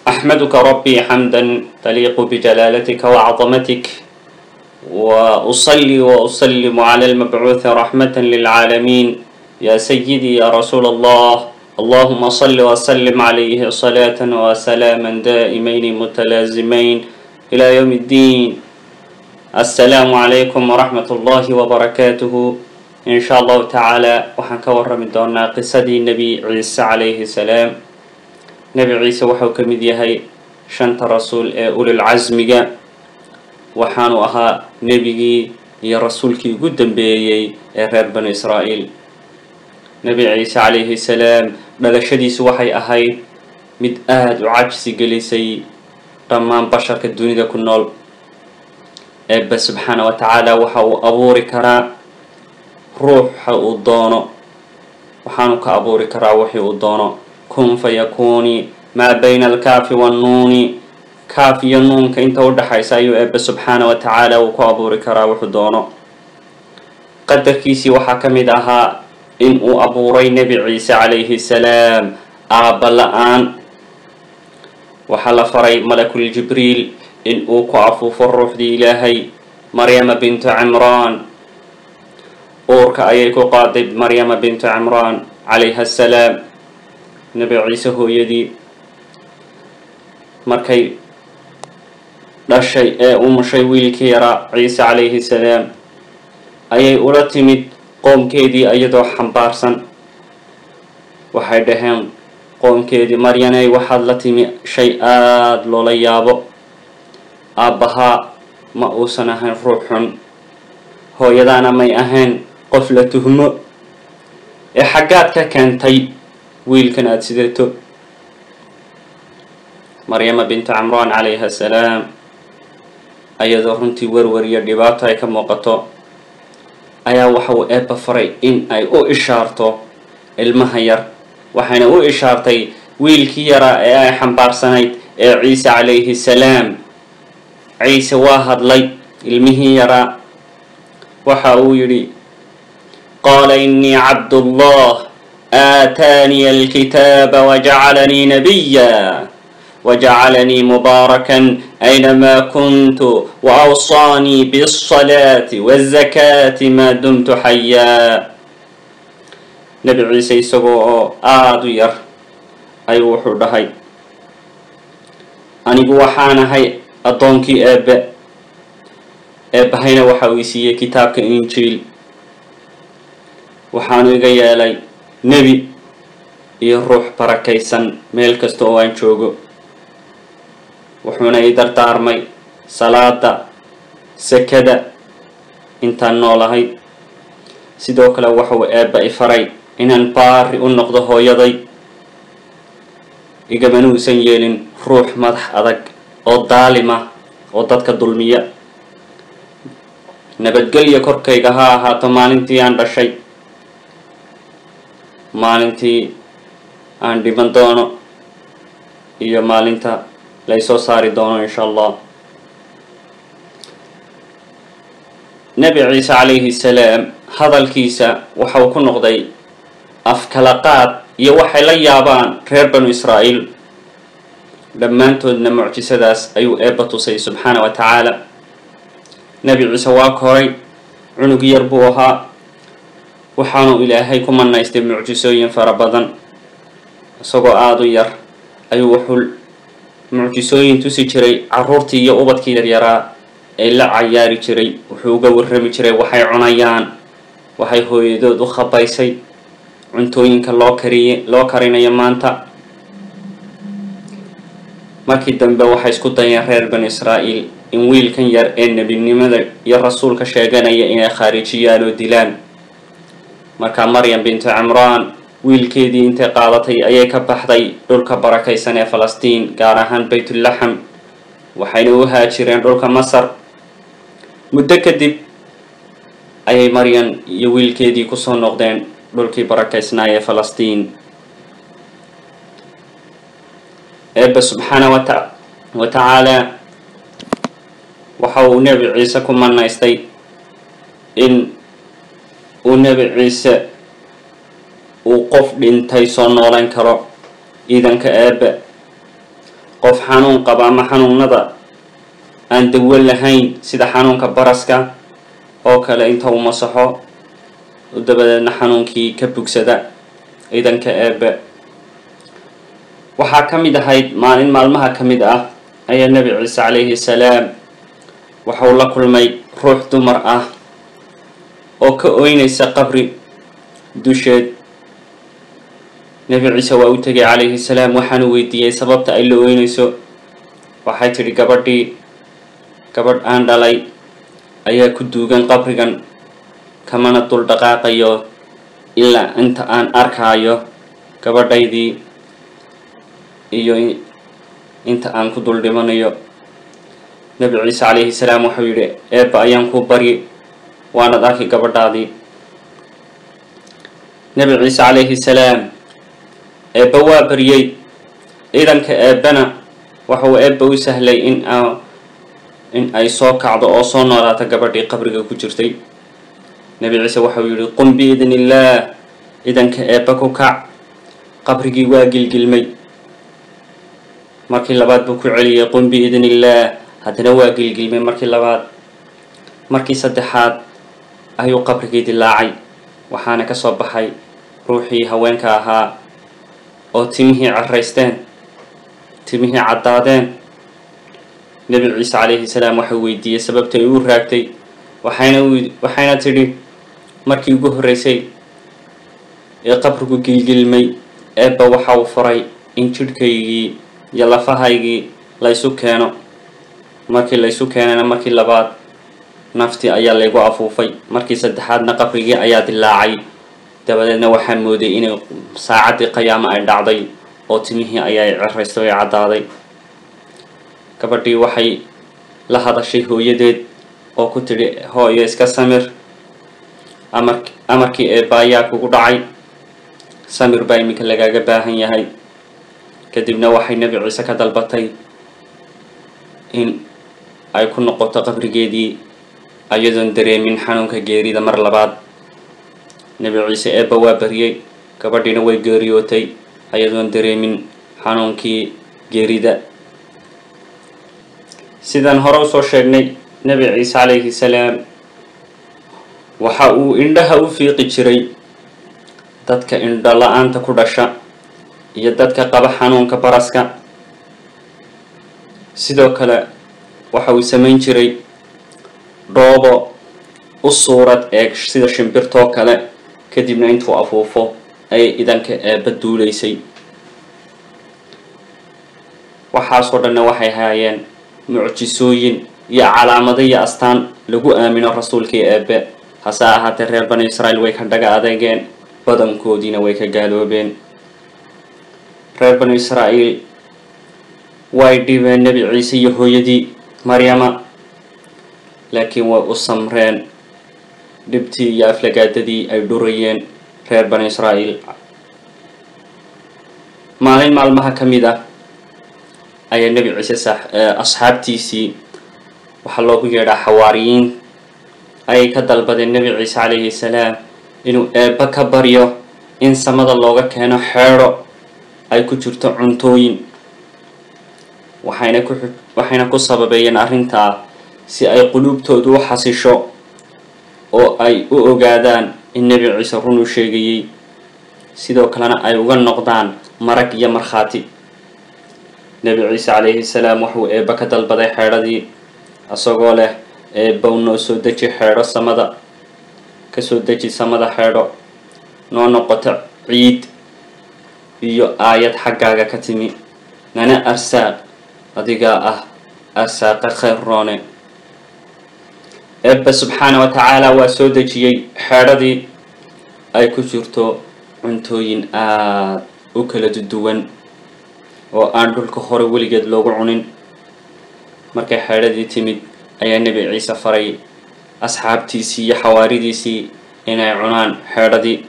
أحمدك ربي حمدا تليق بجلالتك وعظمتك، وأصلي وأسلم على المبعوث رحمة للعالمين يا سيدي يا رسول الله. اللهم صل وسلم عليه صلاة وسلاما دائمين متلازمين إلى يوم الدين. السلام عليكم ورحمة الله وبركاته. إن شاء الله تعالى وحنكور من دون قصة النبي عيسى عليه السلام. نبي عيسى وحو كمid yahay shanta rasuul ee ulul casmiga, waxaanu ahaa nebigii iyo rasuulkii ugu dambeeyey ee reer banu israa'iil. nebi ciise calayhi salaam dhalashadiisu waxay ahayd mid aada u cajsi gelisay dhammaan basharka dunida ku nool. eebbe subxaana wa tacaala waxa uu abuuri karaa ruuxa uu doono, waxaanu ka abuuri karaa wixii uu doono. kun fayakuuni maa bayna alkaafi wannuuni, kaaf iyo nuunka inta u dhaxaysa ayuu eebbe subxaana wa tacaala uu ku abuuri karaa wuxuu doono. qadarkiisii waxaa ka mid ahaa in uu abuuray nebi ciise calayhi salaam aabba la-aan. waxaa la faray malakul jibriil in uu ku afuufo ruuxdii ilaahay maryama bintu cimraan. uurka ayay ku qaaday maryama bintu cimraan calayha assalaam, nebi ciise hooyadii. markay dhashay ee umushay wiilkii yaraa ciise calayhi salaam ayay ula timid qoomkeedii iyadoo xambaarsan. waxay dhaheen qoomkeedii, maryanay waxaad la timi shay aada loola yaabo. aabbahaa ma uusan ahayn ruux xun, hooyadaana may ahayn qof la tuhmo, ee xaggaad ka keentay wiilkan aada sidato. maryama bintu cimraan calayha assalaam ayadoo runtii werwer iyo dhibaato ay ka muuqato ayaa waxa uu eebba faray in ay u ishaarto ilmaha yar. waxayna u ishaartay wiilkii yaraa ee ay xambaarsanayd ee ciise calayhi salaam. ciise waa hadlay, ilmihii yaraa waxa uu yidhi, qaala innii cabdullah آتاني الكتاب وجعلني نبيا وجعلني مباركا أينما كنت وأوصاني بالصلاة والزكاة ما دمت حيا. نبي عيسى يسوع آدو ير أي وحده هاي أني بوحانا هاي أدونكي أب هينا وحويسية كتابك إنجيل، وحانو يغيالي nebi iyo ruux barakaysan meel kasta oo aan joogo. wuxuuna ii dardaarmay salaada, sakada intaan noolahay. sidoo kale waxuu eebba i faray inaan baari u noqdo hooyaday, igamana uusan yeelin ruux madax adag oo daalima oo dadka dulmiya. nabadgelyo korkayga ha ahaato maalintii aan dhashay, maalintii aan dhiman doono, iyo maalinta laysoo saari doono insha allah. nebi ciise calayhi salaam hadalkiisa waxa uu ku noqday afkalaqaad iyo waxay la yaabaan reer banu israa'iil. dhammaantoodna mucjisadaas ayuu eebba tusay subxaana wa tacaala. nebi ciise waa koray, cunug yar buu ahaa, waxaanu ilaahay ku manaystay mucjisooyin fara badan. isagoo aada u yar ayuu wuxuu mucjisooyin tusi jiray caruurtii iyo ubadkii yaryaraa ee la cayaari jiray. wuxuu uga warrami jiray waxay cunayaan, waxay hooyadood u khabaysay, cuntooyinka loo karinayo maanta. markii dambe waxay isku dayeen reer bani israa'iil in wiilkan yar ee nebinimada iyo rasuulka sheeganaya inay khaarijiyaan oo dilaan. markaa maryam bintu cimraan wiilkeedii intay qaadatay ayay ka baxday dhulka barakaysan ee falastiin, gaar ahaan baytulaxam. waxayna u haajireen dhulka masar. muddo kadib ayay maryam iyo wiilkeedii kusoo noqdeen dhulkii barakaysnaa ee falastiin. eebbe subxaana wa tacaala waxa uu nebi ciise ku manaystay in uu nebi ciise uu qof dhintay soo noolan karo iidanka eebbe. qof xanuun qaba ama xanuunada aan dawo lahayn sida xanuunka baraska oo kale inta uu masaxo dabadeedna xanuunkii ka bogsada idanka eebbe. waxaa ka mid ahayd maalin maalmaha ka mid ah ayaa nebi ciise calayhi salaam waxau la kulmay ruux dumar ah oo ka ooynaysa qabri dusheed. nebi ciise waa u tegay calayhi salaam waxaanu weydiiyey sababta ay la ooynayso. waxay tidhi gabadh aan dhalay ayaa ku duugan qabrigan kamana dul dhaqaaqayo ilaa inta aan arkaayo gabadhaydii iyo inta aan ku dul dhimanayo. nebi ciise calayhi salaam wuxuu yidhi eebba ayaan ku baryi waanad arki gabadhaadii. nebi ciise calayhi salaam eebba waa baryey. idanka eebbana waxuu eebba u sahlay in ay soo kacdo oo soo noolaato gabadhii qabriga ku jirtay. nebi ciise waxau yidhi qum biidni illaah, idanka eebba ku kac. qabrigii waa gilgilmay. markii labaad buu ku celiyey qum biidni illaah, haddana waa gilgilmay markii labaad. markii saddexaad ayuu qabrigii dilaacay waxaana ka soo baxay ruuxii haweenka ahaa oo timihii caraysteen, timihii caddaadeen. nebi ciise calayhi salaam waxau weydiiyey sababtay u raagtay. waxayna tidhi markii ugu horreysay ee qabrigu gilgilmay eebba waxa uu faray in jidhkaygii iyo lafahaygii laysu keeno. markii laysu keenana markii labaad naftii ayaa laygu afuufay. markii saddexaadna qabrigii ayaa dilaacay. dabadeedna waxaan mooday inay saacaddii qiyaamo ay dhacday oo timihii ayaa ciraystay oo caddaaday. gabadhii waxay la hadashay hooyadeed oo ku tidhi hooyo iska samir, amarkii eebba ayaa kugu dhacay, samir baa iminka lagaaga baahan yahay. kadibna waxay nebi ciise ka dalbatay in ay ku noqoto qabrigeedii ayadoon dareemin xanuunka geerida mar labaad. nebi ciise eebba waa baryey, gabadhiina way geeriyootay ayadoon dareemin xanuunkii geerida. sidaan hore usoo sheegnay nebi ciise calayhi salaam waxa uu indhaha u fiiqi jiray dadka indho la-aanta ku dhasha iyo dadka qaba xanuunka baraska. sidoo kale waxa uu samayn jiray dhoobo u suurad eeg sida shimbirtoo kale, kadibna intuu afuufo ayay idanka eebba duulaysay. waxaasoo dhanna waxay haayeen mucjisooyin iyo calaamado iyo astaan lagu aamino rasuulkii eebbe. hase ahaatee reer bani israa'iil way ka dhaga adeegeen, badankoodiina way ka gaaloobeen. reer bani israa'iil way dhibeen nebi ciise iyo hooyadii maryama, laakiin way u samreen dhibtii iyo aflagaadadii ay dhurayeen reer bani israa'iil. maalin maalmaha ka mid ah ayaa nebi ciise asxaabtiisii waxaa loogu yeedhaa xawaariyiin ayay ka dalbadeen nebi ciise calayhi salaam inuu eebba ka baryo in samada looga keeno xeedho ay ku jirto cuntooyin. waxayna ku sababeeyeen arrintaa si ay quluubtoodu u xasisho oo ay u ogaadaan in nebi ciise run u sheegayey, sidoo kalena ay uga noqdaan marag iyo markhaati. nebi ciise calayhi salaam wuxuu eebba ka dalbaday xeedhadii isagoo leh eebbow noo soo deji xeedho samada, ka soo deji samada xeedho noo noqoto ciid iyo aayad xaggaaga ka timi, nana arsaaq adigaa ah arsaaqa khayr roone. eebba subxaana wa tacaala waa soo dejiyey xeedhadii ay ku jirto cuntooyin aad u kala duwan oo aan dhulka hore weligeed loogu cunin. markay xeedhadii timid ayaa nebi ciise faray asxaabtiisii iyo xawaaridiisii inay cunaan xeedhadii.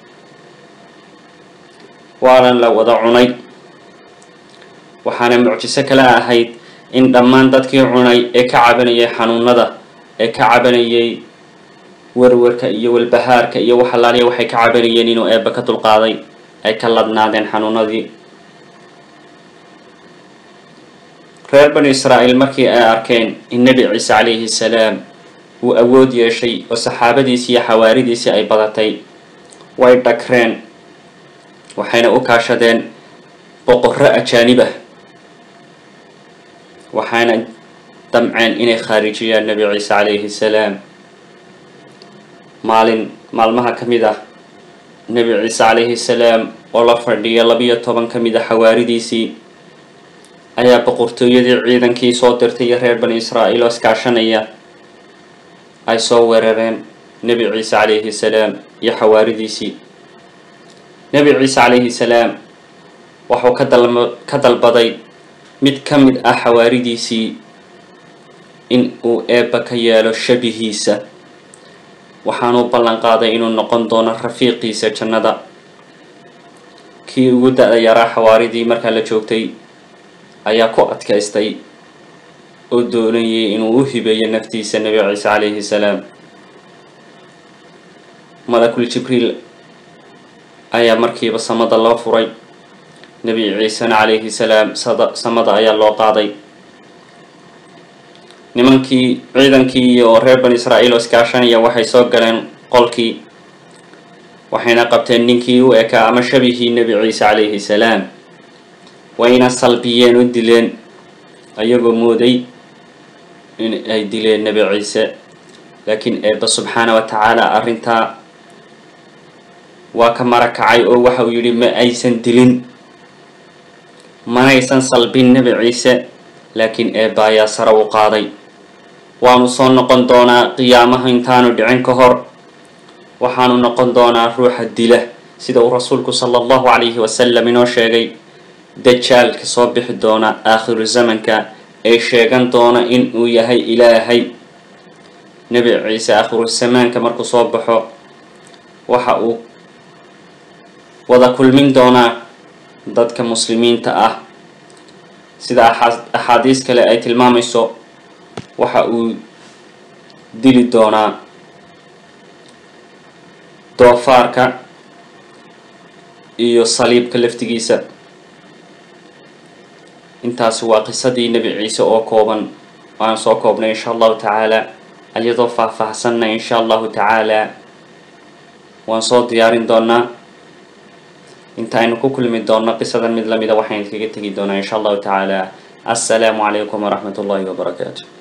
waana la wada cunay. waxaana mucjiso kale ahayd in dhammaan dadkii cunay ee ka cabanayay xanuunada, ee ka cabanayay warwarka iyo walbahaarka iyo waxalaaliya waxay ka cabanayeen inuu eebba ka dulqaaday ay ka ladnaadeen xanuunadii. reer bani israa'iil markii ay arkeen in nebi ciise calayhi salaam uu awood yeeshay oo saxaabadiisii iyo xawaaridiisii ay badatay way dhagreen waxayna u kaashadeen boqorro ajaanib ah waxayna damceen inay khaarijiyaan nebi ciise calayhi salaam maalmaha ka mid ah nebi ciise calayhi salaam oo la fadhiya 12 ka mid ah xawaaridiisii ayaa boqortooyadii ciidankii soo dirtay iyo reer bani israa'iil oo iskaashanaya ay soo weerareen nebi ciise calayhi salaam iyo xawaaridiisii nebi ciise calayhi salaam wuxuu ka dalbaday mid ka mid ah xawaaridiisii in uu eebba ka yeelo shabihiisa waxaanu ballan qaaday inuu noqon doono rafiiqiisa jannada kii ugu da'da yaraa xawaaridii markaa la joogtay ayaa ku adkaystay oo doonayay inuu u hibeeyo naftiisa nebi ciise calayhi salaam malakul jibriil ayaa markiiba samada loo furay nebi ciisena calayhi salaam samada ayaa loo qaaday nimankii ciidankii iyo reer bani israa'iil oo iskaashanaya waxay soo galeen qolkii waxayna qabteen ninkii u ekaa ama shabihii nebi ciise calayhi salaam wayna salbiyeen u dileen ayagoo mooday in ay dileen nebi ciise laakiin eebba subxaana wa tacaala arrintaa waa ka marakacay oo waxa uu yidhi ma aysan dilin manaysan salbin nebi ciise laakiin eebba ayaa sare u qaaday waanu soo noqon doonaa qiyaamaha intaanu dhicin ka hor waxaanu noqon doonaa ruuxa dila sida uu rasuulku sala allahu calayhi wasalam inoo sheegay dajaalka soo bixi doona aakhiru zamanka ee sheegan doona in uu yahay ilaahay nebi ciise aakhiru zamaanka markuu soo baxo waxa uu wada kulmin doonaa dadka muslimiinta ah sida axaadiis kale ay tilmaamayso waxa uu dili doonaa doofaarka iyo saliibka laftigiisa intaas waa qisadii nebi ciise oo kooban waan soo koobnay insha allahu tacaala ayadoo faahfaahsanna insha allahu tacaala waan soo diyaarin doonaa intaaynu ku kulmi doonno qisadan mid lamida waxaynu kaga tegi doonaa insha allahu tacaala assalaamu calaykum waraxmat ullahi wabarakaatu